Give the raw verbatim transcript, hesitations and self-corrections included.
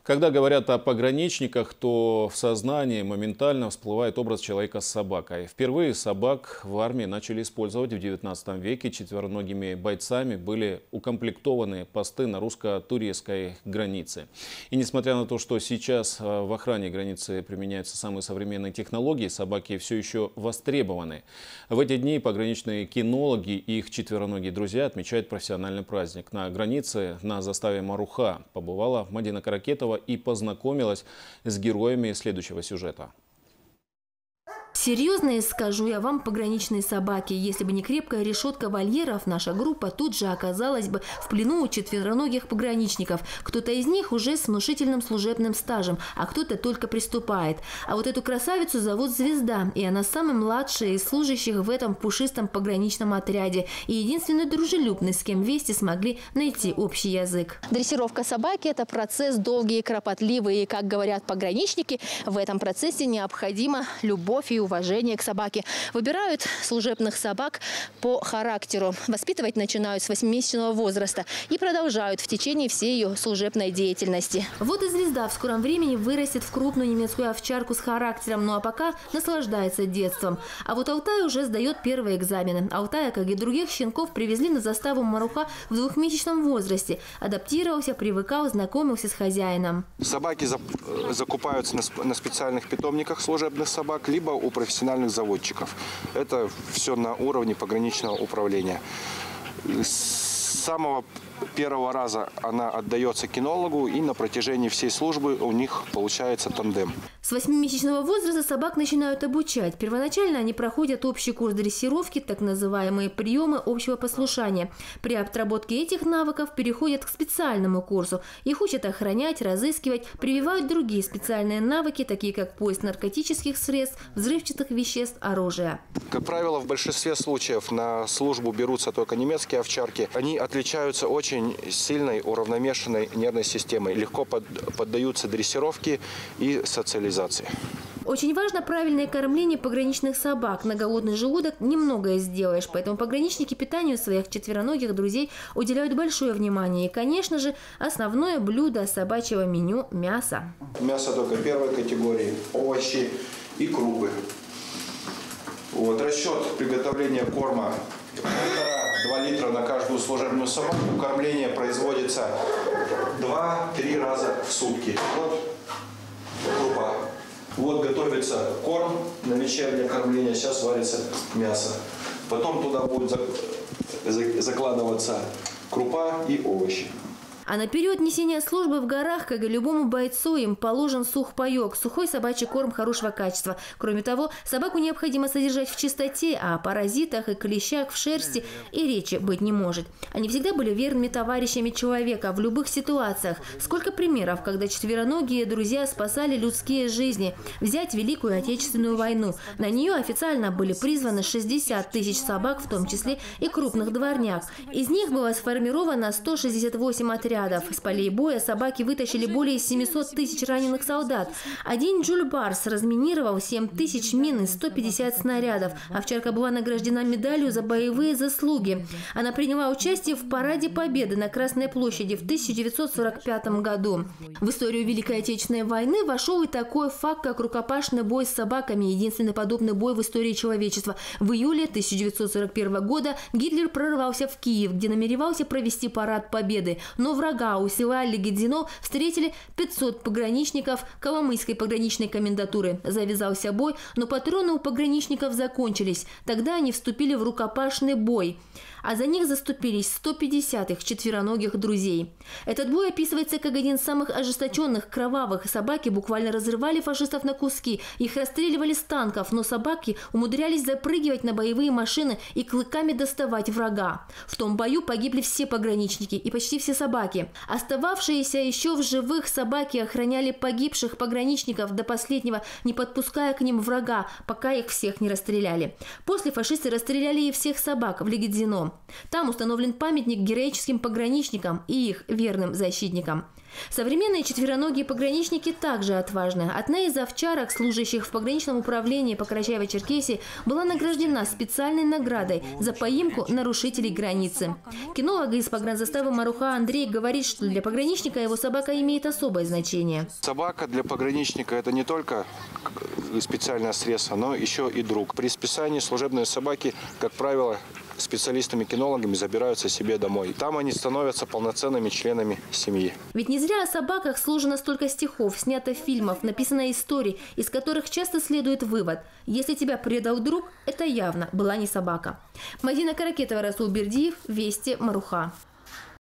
Когда говорят о пограничниках, то в сознании моментально всплывает образ человека с собакой. Впервые собак в армии начали использовать в девятнадцатом веке. Четвероногими бойцами были укомплектованы посты на русско-турецкой границе. И несмотря на то, что сейчас в охране границы применяются самые современные технологии, собаки все еще востребованы. В эти дни пограничные кинологи и их четвероногие друзья отмечают профессиональный праздник. На границе на заставе Маруха побывала Мадина Каракетова и познакомилась с героями следующего сюжета. Серьезные, скажу я вам, пограничные собаки. Если бы не крепкая решетка вольеров, наша группа тут же оказалась бы в плену у четвероногих пограничников. Кто-то из них уже с внушительным служебным стажем, а кто-то только приступает. А вот эту красавицу зовут Звезда, и она самая младшая из служащих в этом пушистом пограничном отряде. И единственный дружелюбный, с кем вместе смогли найти общий язык. Дрессировка собаки – это процесс долгий и кропотливый. И, как говорят пограничники, в этом процессе необходима любовь и уважение к собаке. Выбирают служебных собак по характеру. Воспитывать начинают с восьмимесячного возраста и продолжают в течение всей ее служебной деятельности. Вот и Звезда в скором времени вырастет в крупную немецкую овчарку с характером, ну а пока наслаждается детством. А вот Алтай уже сдает первые экзамены. Алтая, как и других щенков, привезли на заставу Маруха в двухмесячном возрасте. Адаптировался, привыкал, знакомился с хозяином. Собаки закупаются на специальных питомниках служебных собак, либо у профессиональных заводчиков. Это все на уровне пограничного управления. С самого первого раза она отдается кинологу, и на протяжении всей службы у них получается тандем. С восьмимесячного возраста собак начинают обучать. Первоначально они проходят общий курс дрессировки, так называемые приемы общего послушания. При отработке этих навыков переходят к специальному курсу. Их учат охранять, разыскивать, прививают другие специальные навыки, такие как поиск наркотических средств, взрывчатых веществ, оружия. Как правило, в большинстве случаев на службу берутся только немецкие овчарки. Они отличаются очень очень сильной уравномешанной нервной системой, легко под, поддаются дрессировке и социализации. Очень важно правильное кормление пограничных собак. На голодный желудок немногое сделаешь, поэтому пограничники питанию своих четвероногих друзей уделяют большое внимание. И, конечно же, основное блюдо собачьего меню – мясо. Мясо только первой категории, овощи и крупы. Вот, расчет приготовления корма полтора-два литра на каждую служебную собаку. Кормление производится два-три раза в сутки. Вот крупа. Вот готовится корм на вечернее кормление. Сейчас варится мясо. Потом туда будет закладываться крупа и овощи. А на период несения службы в горах, как и любому бойцу, им положен сухпайок, сухой собачий корм хорошего качества. Кроме того, собаку необходимо содержать в чистоте, а о паразитах и клещах в шерсти и речи быть не может. Они всегда были верными товарищами человека в любых ситуациях. Сколько примеров, когда четвероногие друзья спасали людские жизни. Взять Великую Отечественную войну. На нее официально были призваны шестьдесят тысяч собак, в том числе и крупных дворняг. Из них было сформировано сто шестьдесят восемь отрядов. С полей боя собаки вытащили более семисот тысяч раненых солдат. Один Джуль Барс разминировал семь тысяч мин и сто пятьдесят снарядов. Овчарка была награждена медалью за боевые заслуги. Она приняла участие в параде Победы на Красной площади в тысяча девятьсот сорок пятом году. В историю Великой Отечественной войны вошел и такой факт, как рукопашный бой с собаками, единственный подобный бой в истории человечества. В июле тысяча девятьсот сорок первого года Гитлер прорвался в Киев, где намеревался провести парад Победы. Но врага у села Легедино встретили пятьсот пограничников Коломийской пограничной комендатуры. Завязался бой, но патроны у пограничников закончились. Тогда они вступили в рукопашный бой. А за них заступились сто пятьдесят их четвероногих друзей. Этот бой описывается как один из самых ожесточенных, кровавых. Собаки буквально разрывали фашистов на куски. Их расстреливали с танков, но собаки умудрялись запрыгивать на боевые машины и клыками доставать врага. В том бою погибли все пограничники и почти все собаки. Остававшиеся еще в живых собаки охраняли погибших пограничников до последнего, не подпуская к ним врага, пока их всех не расстреляли. После фашисты расстреляли и всех собак в Легедино. Там установлен памятник героическим пограничникам и их верным защитникам. Современные четвероногие пограничники также отважны. Одна из овчарок, служащих в пограничном управлении по Карачаево-Черкесии, была награждена специальной наградой за поимку нарушителей границы. Кинолог из погранзаставы Маруха Андрей говорит, что для пограничника его собака имеет особое значение. Собака для пограничника – это не только специальное средство, но еще и друг. При списании служебные собаки, как правило, специалистами-кинологами забираются себе домой. Там они становятся полноценными членами семьи. Ведь не зря о собаках сложено столько стихов, снято фильмов, написано историй, из которых часто следует вывод: если тебя предал друг, это явно была не собака. Мадина Каракетова, Расул Бердиев, Вести, Маруха.